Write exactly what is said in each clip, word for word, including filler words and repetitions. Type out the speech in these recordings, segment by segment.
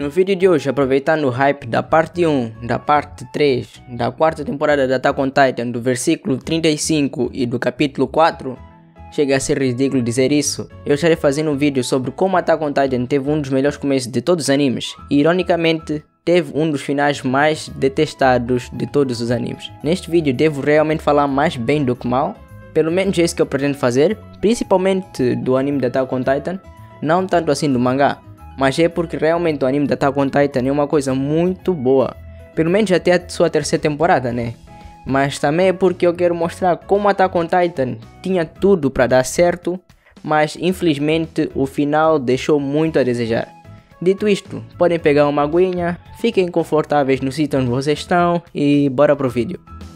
No vídeo de hoje, aproveitando o hype da parte um, da parte três, da quarta temporada de Attack on Titan, do versículo trinta e cinco e do capítulo quatro, chega a ser ridículo dizer isso, eu estarei fazendo um vídeo sobre como Attack on Titan teve um dos melhores começos de todos os animes e, ironicamente, teve um dos finais mais detestados de todos os animes. Neste vídeo devo realmente falar mais bem do que mal, pelo menos é isso que eu pretendo fazer, principalmente do anime de Attack on Titan, não tanto assim do mangá. Mas é porque realmente o anime de Attack on Titan é uma coisa muito boa. Pelo menos até a sua terceira temporada, né? Mas também é porque eu quero mostrar como Attack on Titan tinha tudo para dar certo, mas infelizmente o final deixou muito a desejar. Dito isto, podem pegar uma aguinha, fiquem confortáveis no sítio onde vocês estão e bora pro vídeo.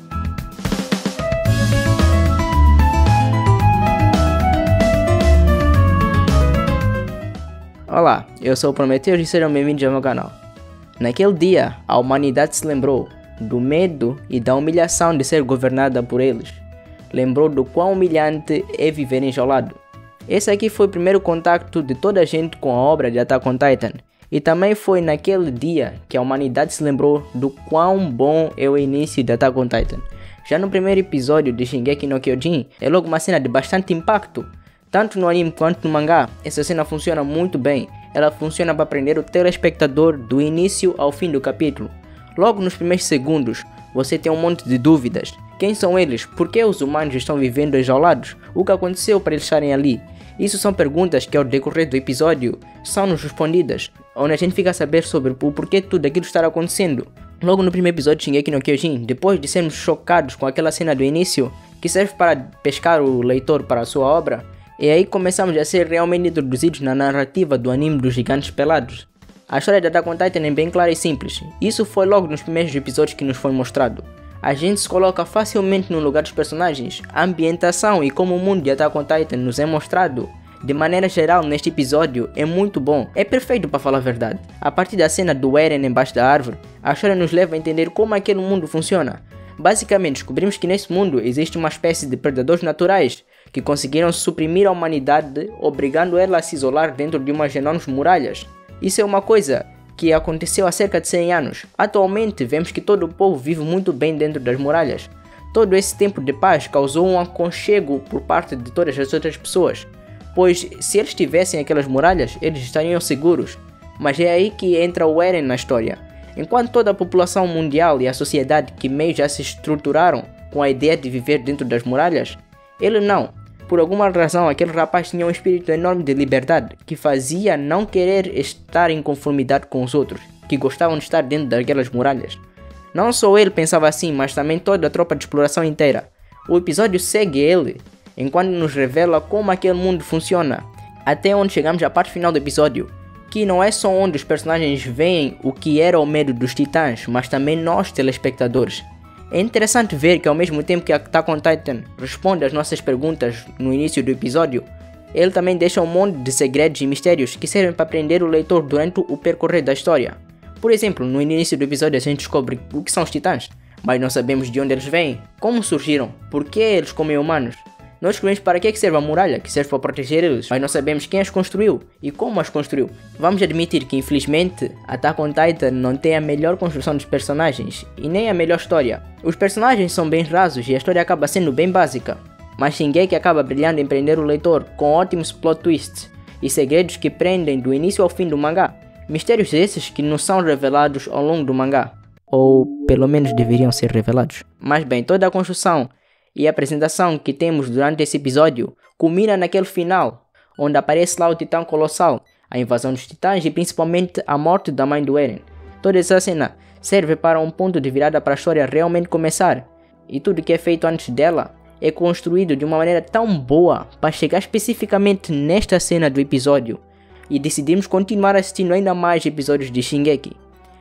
Olá, eu sou o Prometheus e sejam bem-vindos ao meu canal. Naquele dia, a humanidade se lembrou do medo e da humilhação de ser governada por eles. Lembrou do quão humilhante é viver enjaulado. Esse aqui foi o primeiro contacto de toda a gente com a obra de Attack on Titan. E também foi naquele dia que a humanidade se lembrou do quão bom é o início de Attack on Titan. Já no primeiro episódio de Shingeki no Kyojin, é logo uma cena de bastante impacto. Tanto no anime quanto no mangá, essa cena funciona muito bem. Ela funciona para prender o telespectador do início ao fim do capítulo. Logo nos primeiros segundos, você tem um monte de dúvidas. Quem são eles? Por que os humanos estão vivendo enjaulados? O que aconteceu para eles estarem ali? Isso são perguntas que ao decorrer do episódio são-nos respondidas, onde a gente fica a saber sobre o porquê tudo aquilo está acontecendo. Logo no primeiro episódio de Shingeki no Kyojin, depois de sermos chocados com aquela cena do início, que serve para pescar o leitor para a sua obra, e aí começamos a ser realmente introduzidos na narrativa do anime dos gigantes pelados. A história de Attack on Titan é bem clara e simples. Isso foi logo nos primeiros episódios que nos foi mostrado. A gente se coloca facilmente no lugar dos personagens. A ambientação e como o mundo de Attack on Titan nos é mostrado, de maneira geral neste episódio, é muito bom. É perfeito para falar a verdade. A partir da cena do Eren embaixo da árvore, a história nos leva a entender como aquele mundo funciona. Basicamente, descobrimos que nesse mundo existe uma espécie de predadores naturais que conseguiram suprimir a humanidade, obrigando ela a se isolar dentro de umas enormes muralhas. Isso é uma coisa que aconteceu há cerca de cem anos. Atualmente vemos que todo o povo vive muito bem dentro das muralhas. Todo esse tempo de paz causou um aconchego por parte de todas as outras pessoas, pois se eles tivessem aquelas muralhas, eles estariam seguros. Mas é aí que entra o Eren na história. Enquanto toda a população mundial e a sociedade que meio já se estruturaram com a ideia de viver dentro das muralhas, ele não. Por alguma razão, aquele rapaz tinha um espírito enorme de liberdade, que fazia não querer estar em conformidade com os outros, que gostavam de estar dentro daquelas muralhas. Não só ele pensava assim, mas também toda a tropa de exploração inteira. O episódio segue ele, enquanto nos revela como aquele mundo funciona, até onde chegamos à parte final do episódio, que não é só onde os personagens veem o que era o medo dos titãs, mas também nós telespectadores. É interessante ver que ao mesmo tempo que Attack on Titan responde às nossas perguntas no início do episódio, ele também deixa um monte de segredos e mistérios que servem para prender o leitor durante o percorrer da história. Por exemplo, no início do episódio a gente descobre o que são os titãs, mas não sabemos de onde eles vêm, como surgiram, por que eles comem humanos. Nós descobrimos para que serve a muralha, que serve para proteger eles, mas não sabemos quem as construiu e como as construiu. Vamos admitir que infelizmente Attack on Titan não tem a melhor construção dos personagens e nem a melhor história. Os personagens são bem rasos e a história acaba sendo bem básica, mas Shingeki acaba brilhando em prender o leitor com ótimos plot twists e segredos que prendem do início ao fim do mangá. Mistérios esses que não são revelados ao longo do mangá, ou pelo menos deveriam ser revelados. Mas bem, toda a construção e a apresentação que temos durante esse episódio culmina naquele final, onde aparece lá o titã colossal, a invasão dos titãs e principalmente a morte da mãe do Eren. Toda essa cena serve para um ponto de virada para a história realmente começar, e tudo que é feito antes dela é construído de uma maneira tão boa para chegar especificamente nesta cena do episódio, e decidimos continuar assistindo ainda mais episódios de Shingeki.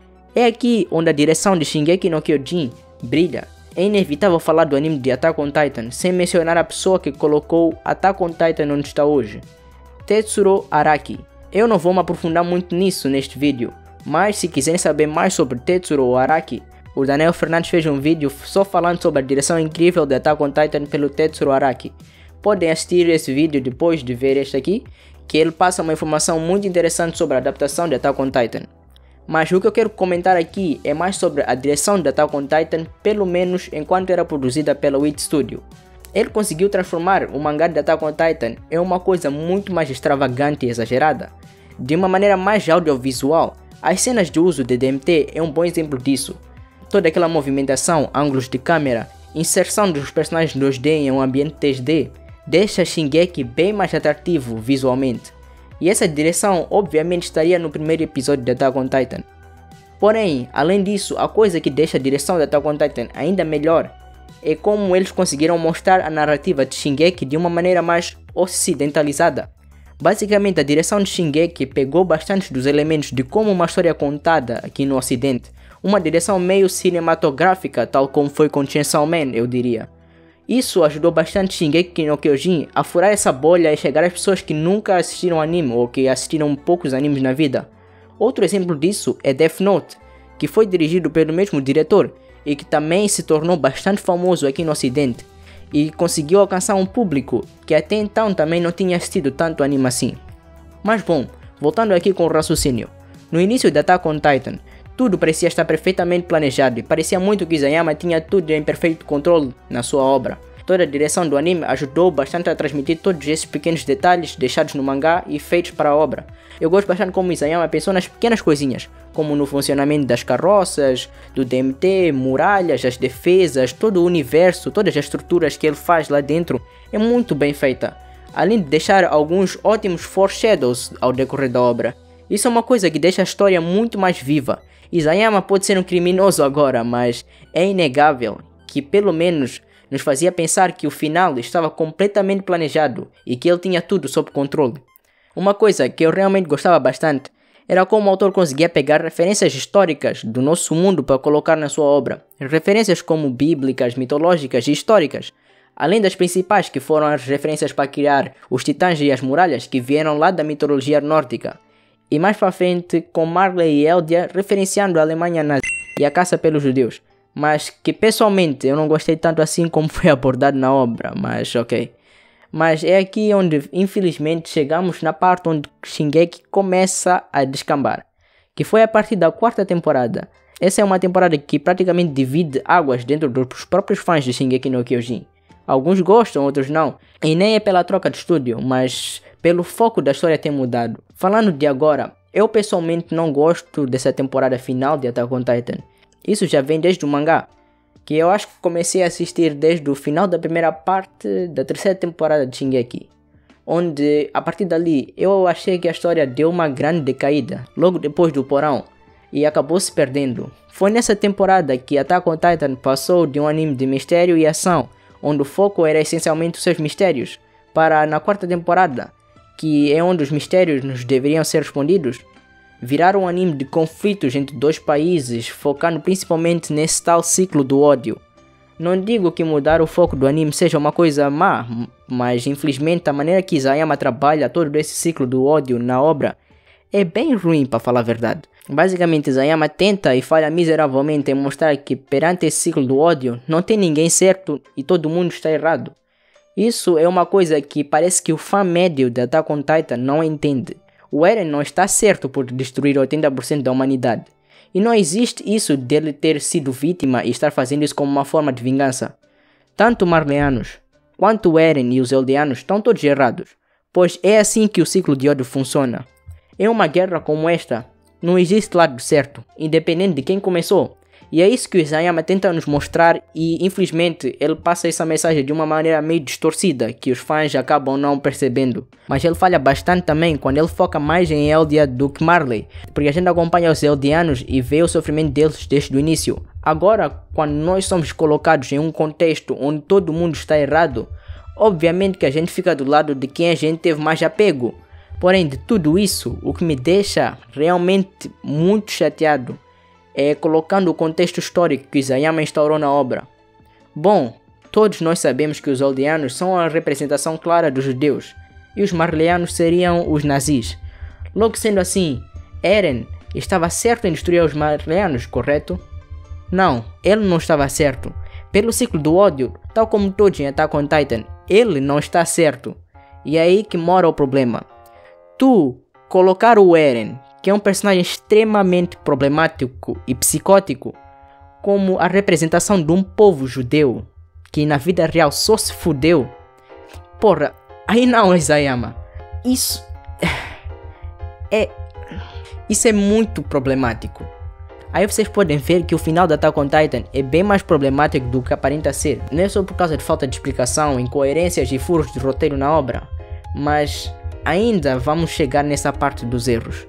É aqui onde a direção de Shingeki no Kyojin brilha. É inevitável falar do anime de Attack on Titan sem mencionar a pessoa que colocou Attack on Titan onde está hoje, Tetsuro Araki. Eu não vou me aprofundar muito nisso neste vídeo, mas se quiserem saber mais sobre Tetsuro Araki, o Daniel Fernandes fez um vídeo só falando sobre a direção incrível de Attack on Titan pelo Tetsuro Araki. Podem assistir esse vídeo depois de ver este aqui, que ele passa uma informação muito interessante sobre a adaptação de Attack on Titan. Mas o que eu quero comentar aqui é mais sobre a direção de Attack on Titan, pelo menos enquanto era produzida pela Wit Studio. Ele conseguiu transformar o mangá de Attack on Titan em uma coisa muito mais extravagante e exagerada, de uma maneira mais audiovisual. As cenas de uso de D M T é um bom exemplo disso. Toda aquela movimentação, ângulos de câmera, inserção dos personagens dois D em um ambiente três D, deixa Shingeki bem mais atrativo visualmente. E essa direção obviamente estaria no primeiro episódio de Attack on Titan. Porém, além disso, a coisa que deixa a direção de Attack on Titan ainda melhor é como eles conseguiram mostrar a narrativa de Shingeki de uma maneira mais ocidentalizada. Basicamente, a direção de Shingeki pegou bastante dos elementos de como uma história é contada aqui no ocidente. Uma direção meio cinematográfica, tal como foi com Chainsaw Man, eu diria. Isso ajudou bastante Shingeki no Kyojin a furar essa bolha e chegar às pessoas que nunca assistiram anime ou que assistiram poucos animes na vida. Outro exemplo disso é Death Note, que foi dirigido pelo mesmo diretor e que também se tornou bastante famoso aqui no ocidente e conseguiu alcançar um público que até então também não tinha assistido tanto anime assim. Mas bom, voltando aqui com o raciocínio. No início de Attack on Titan, tudo parecia estar perfeitamente planejado e parecia muito que Isayama tinha tudo em perfeito controle na sua obra. Toda a direção do anime ajudou bastante a transmitir todos esses pequenos detalhes deixados no mangá e feitos para a obra. Eu gosto bastante como Isayama pensou nas pequenas coisinhas, como no funcionamento das carroças, do D M T, muralhas, as defesas, todo o universo, todas as estruturas que ele faz lá dentro é muito bem feita. Além de deixar alguns ótimos foreshadows ao decorrer da obra. Isso é uma coisa que deixa a história muito mais viva. Isayama pode ser um criminoso agora, mas é inegável que pelo menos nos fazia pensar que o final estava completamente planejado e que ele tinha tudo sob controle. Uma coisa que eu realmente gostava bastante era como o autor conseguia pegar referências históricas do nosso mundo para colocar na sua obra. Referências como bíblicas, mitológicas e históricas, além das principais que foram as referências para criar os titãs e as muralhas que vieram lá da mitologia nórdica. E mais para frente com Marley e Eldia referenciando a Alemanha nazi e a caça pelos judeus, mas que pessoalmente eu não gostei tanto assim como foi abordado na obra, mas ok. Mas é aqui onde infelizmente chegamos na parte onde Shingeki começa a descambar, que foi a partir da quarta temporada. Essa é uma temporada que praticamente divide águas dentro dos próprios fãs de Shingeki no Kyojin. Alguns gostam, outros não, e nem é pela troca de estúdio, mas pelo foco da história ter mudado. Falando de agora, eu pessoalmente não gosto dessa temporada final de Attack on Titan. Isso já vem desde o mangá, que eu acho que comecei a assistir desde o final da primeira parte da terceira temporada de Shingeki, onde a partir dali eu achei que a história deu uma grande decaída, logo depois do porão, e acabou se perdendo. Foi nessa temporada que Attack on Titan passou de um anime de mistério e ação, onde o foco era essencialmente os seus mistérios, para na quarta temporada, que é onde os mistérios nos deveriam ser respondidos, virar um anime de conflitos entre dois países, focando principalmente nesse tal ciclo do ódio. Não digo que mudar o foco do anime seja uma coisa má, mas infelizmente a maneira que Isayama trabalha todo esse ciclo do ódio na obra é bem ruim, para falar a verdade. Basicamente Isayama tenta e falha miseravelmente em mostrar que perante esse ciclo do ódio não tem ninguém certo e todo mundo está errado. Isso é uma coisa que parece que o fã médio de Attack on Titan não entende. O Eren não está certo por destruir oitenta por cento da humanidade. E não existe isso dele ter sido vítima e estar fazendo isso como uma forma de vingança. Tanto Marleyanos quanto Eren e os Eldianos estão todos errados, pois é assim que o ciclo de ódio funciona. Em uma guerra como esta, não existe lado certo, independente de quem começou. E é isso que o Isayama tenta nos mostrar e infelizmente ele passa essa mensagem de uma maneira meio distorcida que os fãs acabam não percebendo. Mas ele falha bastante também quando ele foca mais em Eldia do que Marley, porque a gente acompanha os Eldianos e vê o sofrimento deles desde o início. Agora, quando nós somos colocados em um contexto onde todo mundo está errado, obviamente que a gente fica do lado de quem a gente teve mais apego. Porém, de tudo isso, o que me deixa realmente muito chateado é colocando o contexto histórico que Isayama instaurou na obra. Bom, todos nós sabemos que os Eldianos são a representação clara dos judeus, e os Marleyanos seriam os nazis. Logo sendo assim, Eren estava certo em destruir os Marleyanos, correto? Não, ele não estava certo. Pelo ciclo do ódio, tal como todos em Attack on Titan, ele não está certo. E é aí que mora o problema. Tu colocar o Eren, que é um personagem extremamente problemático e psicótico, como a representação de um povo judeu que na vida real só se fudeu. Porra, aí não, Isayama. Isso é isso é muito problemático. Aí vocês podem ver que o final da Attack on Titan é bem mais problemático do que aparenta ser. Não é só por causa de falta de explicação, incoerências e furos de roteiro na obra, mas ainda vamos chegar nessa parte dos erros.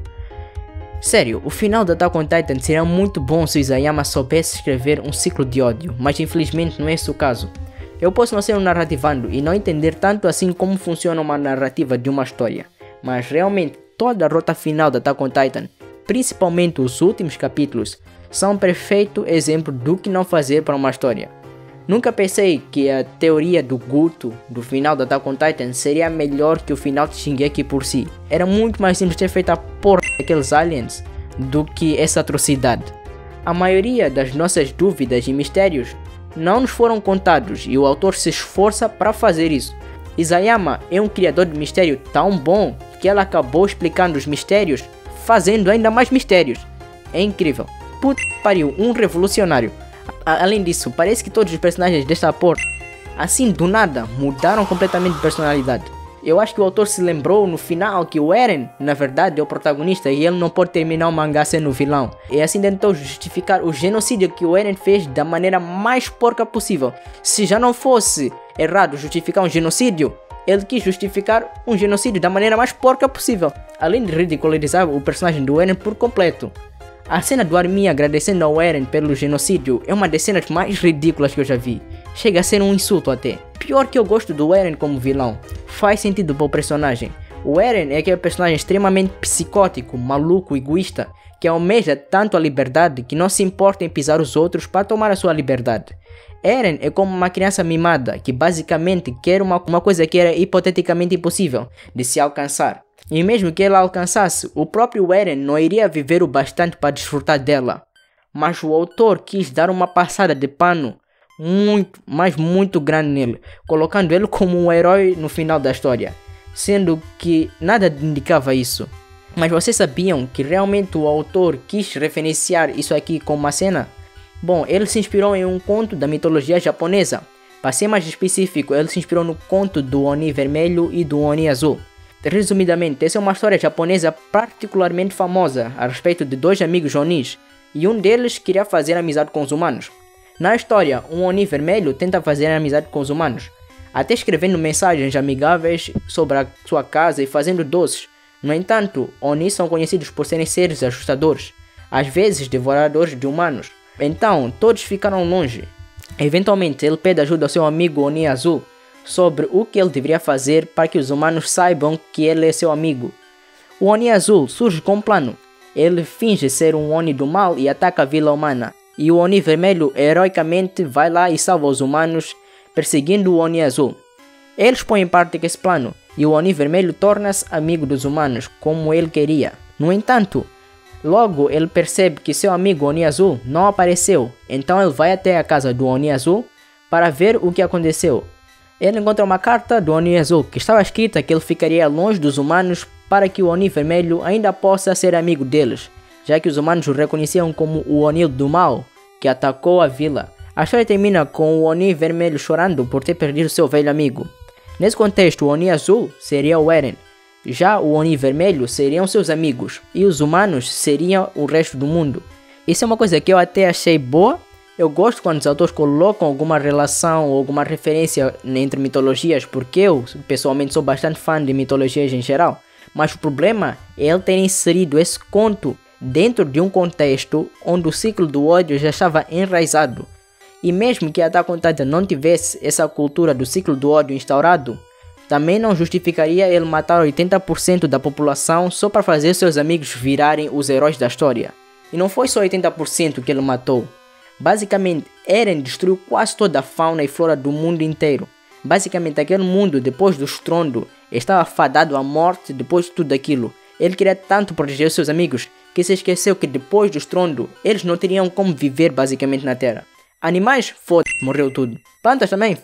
Sério, o final da Attack on Titan seria muito bom se Isayama soubesse escrever um ciclo de ódio, mas infelizmente não é esse o caso. Eu posso não ser um narrativando e não entender tanto assim como funciona uma narrativa de uma história, mas realmente toda a rota final da Attack on Titan, principalmente os últimos capítulos, são um perfeito exemplo do que não fazer para uma história. Nunca pensei que a teoria do Guto do final da Attack on Titan seria melhor que o final de Shingeki por si. Era muito mais simples ter feito a porra daqueles aliens do que essa atrocidade. A maioria das nossas dúvidas e mistérios não nos foram contados e o autor se esforça para fazer isso. Isayama é um criador de mistério tão bom que ela acabou explicando os mistérios fazendo ainda mais mistérios. É incrível. Puta que pariu, um revolucionário. A além disso, parece que todos os personagens desta porra, assim do nada, mudaram completamente de personalidade. Eu acho que o autor se lembrou no final que o Eren, na verdade, é o protagonista e ele não pode terminar o mangá sendo o vilão. E assim tentou justificar o genocídio que o Eren fez da maneira mais porca possível. Se já não fosse errado justificar um genocídio, ele quis justificar um genocídio da maneira mais porca possível, além de ridicularizar o personagem do Eren por completo. A cena do Armin agradecendo ao Eren pelo genocídio é uma das cenas mais ridículas que eu já vi. Chega a ser um insulto até. Pior que eu gosto do Eren como vilão. Faz sentido para o personagem. O Eren é aquele personagem extremamente psicótico, maluco, egoísta, que almeja tanto a liberdade que não se importa em pisar os outros para tomar a sua liberdade. Eren é como uma criança mimada, que basicamente quer uma, uma coisa que era hipoteticamente impossível de se alcançar. E mesmo que ela alcançasse, o próprio Eren não iria viver o bastante para desfrutar dela. Mas o autor quis dar uma passada de pano muito, mas muito grande nele, colocando ele como um herói no final da história, sendo que nada indicava isso. Mas vocês sabiam que realmente o autor quis referenciar isso aqui como uma cena? Bom, ele se inspirou em um conto da mitologia japonesa. Para ser mais específico, ele se inspirou no conto do Oni Vermelho e do Oni Azul. Resumidamente, essa é uma história japonesa particularmente famosa a respeito de dois amigos Onis, e um deles queria fazer amizade com os humanos. Na história, um Oni Vermelho tenta fazer amizade com os humanos, até escrevendo mensagens amigáveis sobre a sua casa e fazendo doces. No entanto, Onis são conhecidos por serem seres assustadores, às vezes devoradores de humanos. Então, todos ficaram longe. Eventualmente, ele pede ajuda ao seu amigo Oni Azul sobre o que ele deveria fazer para que os humanos saibam que ele é seu amigo. O Oni Azul surge com um plano. Ele finge ser um Oni do mal e ataca a vila humana. E o Oni Vermelho heroicamente vai lá e salva os humanos, perseguindo o Oni Azul. Eles põem em prática esse plano, e o Oni Vermelho torna-se amigo dos humanos, como ele queria. No entanto, logo ele percebe que seu amigo Oni Azul não apareceu, então ele vai até a casa do Oni Azul para ver o que aconteceu. Ele encontra uma carta do Oni Azul que estava escrita que ele ficaria longe dos humanos para que o Oni Vermelho ainda possa ser amigo deles, já que os humanos o reconheciam como o Oni do mal, que atacou a vila. A história termina com o Oni Vermelho chorando por ter perdido seu velho amigo. Nesse contexto, o Oni Azul seria o Eren, já o Oni Vermelho seriam seus amigos, e os humanos seriam o resto do mundo. Isso é uma coisa que eu até achei boa. Eu gosto quando os autores colocam alguma relação ou alguma referência entre mitologias, porque eu pessoalmente sou bastante fã de mitologias em geral. Mas o problema é ele ter inserido esse conto dentro de um contexto onde o ciclo do ódio já estava enraizado. E mesmo que a Attack on Titan não tivesse essa cultura do ciclo do ódio instaurado, também não justificaria ele matar oitenta por cento da população só para fazer seus amigos virarem os heróis da história. E não foi só oitenta por cento que ele matou. Basicamente, Eren destruiu quase toda a fauna e flora do mundo inteiro. Basicamente, aquele mundo, depois do estrondo, estava fadado à morte depois de tudo aquilo. Ele queria tanto proteger seus amigos que se esqueceu que depois do estrondo, eles não teriam como viver basicamente na Terra. Animais, foda-se, morreu tudo. Plantas também, foda-se.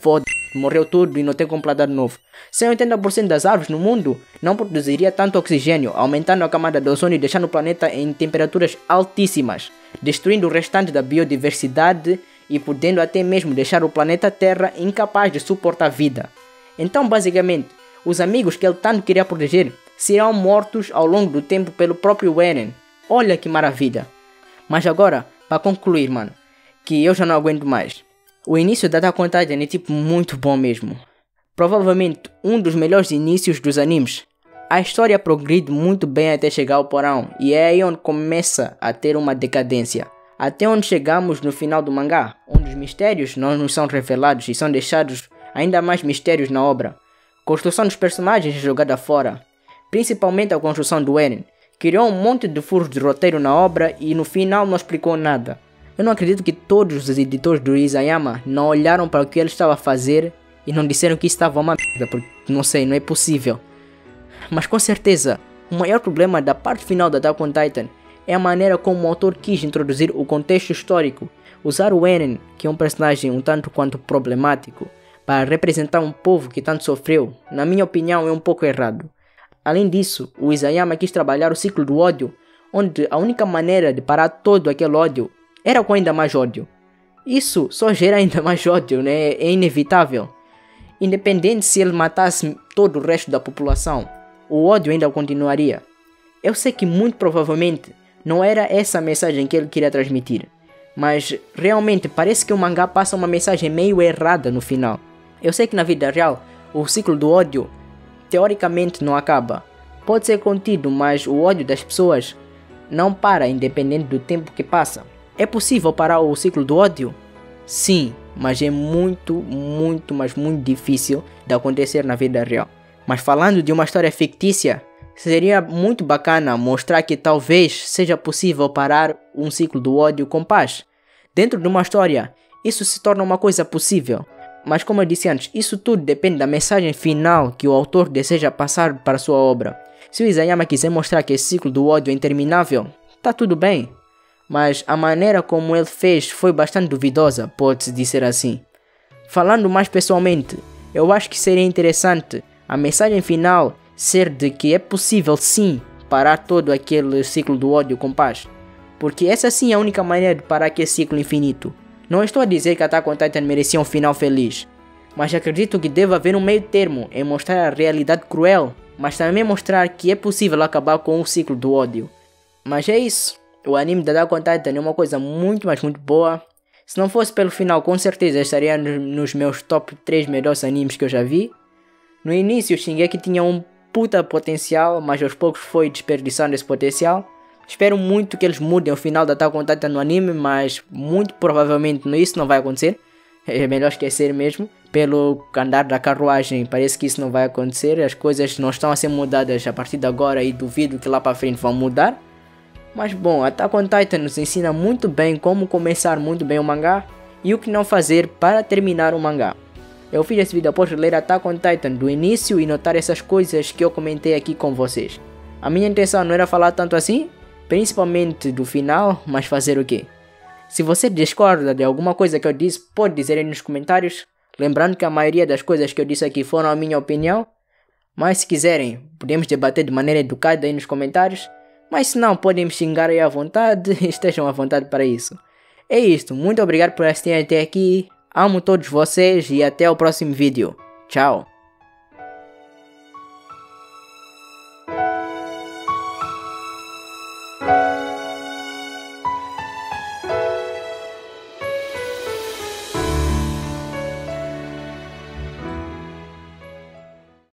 morreu tudo e não tem como plantar de novo. cento e oitenta por cento das árvores no mundo não produziria tanto oxigênio, aumentando a camada de ozônio e deixando o planeta em temperaturas altíssimas, destruindo o restante da biodiversidade e podendo até mesmo deixar o planeta Terra incapaz de suportar vida. Então, basicamente, os amigos que ele tanto queria proteger serão mortos ao longo do tempo pelo próprio Eren. Olha que maravilha! Mas agora, para concluir, mano, que eu já não aguento mais. O início da Attack on Titan é tipo muito bom mesmo. Provavelmente um dos melhores inícios dos animes. A história progride muito bem até chegar ao porão e é aí onde começa a ter uma decadência. Até onde chegamos no final do mangá, onde os mistérios não nos são revelados e são deixados ainda mais mistérios na obra. Construção dos personagens é jogada fora, principalmente a construção do Eren. Criou um monte de furos de roteiro na obra e no final não explicou nada. Eu não acredito que todos os editores do Isayama não olharam para o que ele estava a fazer e não disseram que isso estava uma merda, porque não sei, não é possível. Mas com certeza, o maior problema da parte final da Attack on Titan é a maneira como o autor quis introduzir o contexto histórico, usar o Eren, que é um personagem um tanto quanto problemático, para representar um povo que tanto sofreu. Na minha opinião, é um pouco errado. Além disso, o Isayama quis trabalhar o ciclo do ódio, onde a única maneira de parar todo aquele ódio era com ainda mais ódio. Isso só gera ainda mais ódio, né? É inevitável. Independente se ele matasse todo o resto da população, o ódio ainda continuaria. Eu sei que muito provavelmente não era essa a mensagem que ele queria transmitir, mas realmente parece que o mangá passa uma mensagem meio errada no final. Eu sei que na vida real, o ciclo do ódio teoricamente não acaba. Pode ser contido, mas o ódio das pessoas não para independente do tempo que passa. É possível parar o ciclo do ódio? Sim, mas é muito, muito, mas muito difícil de acontecer na vida real. Mas falando de uma história fictícia, seria muito bacana mostrar que talvez seja possível parar um ciclo do ódio com paz. Dentro de uma história, isso se torna uma coisa possível. Mas como eu disse antes, isso tudo depende da mensagem final que o autor deseja passar para sua obra. Se o Isayama quiser mostrar que esse ciclo do ódio é interminável, tá tudo bem. Mas a maneira como ele fez foi bastante duvidosa, pode-se dizer assim. Falando mais pessoalmente, eu acho que seria interessante a mensagem final ser de que é possível sim parar todo aquele ciclo do ódio com paz. Porque essa sim é a única maneira de parar aquele ciclo infinito. Não estou a dizer que Attack on Titan merecia um final feliz, mas acredito que deve haver um meio termo em mostrar a realidade cruel, mas também mostrar que é possível acabar com o ciclo do ódio. Mas é isso, o anime da Attack on Titan é uma coisa muito, mas muito boa. Se não fosse pelo final, com certeza estaria nos meus top três melhores animes que eu já vi. No início, Shingeki tinha um puta potencial, mas aos poucos foi desperdiçando esse potencial. Espero muito que eles mudem o final da Attack on Titan no anime, mas muito provavelmente isso não vai acontecer. É melhor esquecer mesmo. Pelo andar da carruagem, parece que isso não vai acontecer. As coisas não estão a ser mudadas a partir de agora e duvido que lá para frente vão mudar. Mas bom, Attack on Titan nos ensina muito bem como começar muito bem o mangá e o que não fazer para terminar o mangá. Eu fiz esse vídeo após ler Attack on Titan do início e notar essas coisas que eu comentei aqui com vocês. A minha intenção não era falar tanto assim, principalmente do final, mas fazer o quê? Se você discorda de alguma coisa que eu disse, pode dizer aí nos comentários. Lembrando que a maioria das coisas que eu disse aqui foram a minha opinião. Mas se quiserem, podemos debater de maneira educada aí nos comentários. Mas se não, podem me xingar aí à vontade, estejam à vontade para isso. É isto, muito obrigado por assistirem até aqui. Amo todos vocês e até o próximo vídeo. Tchau.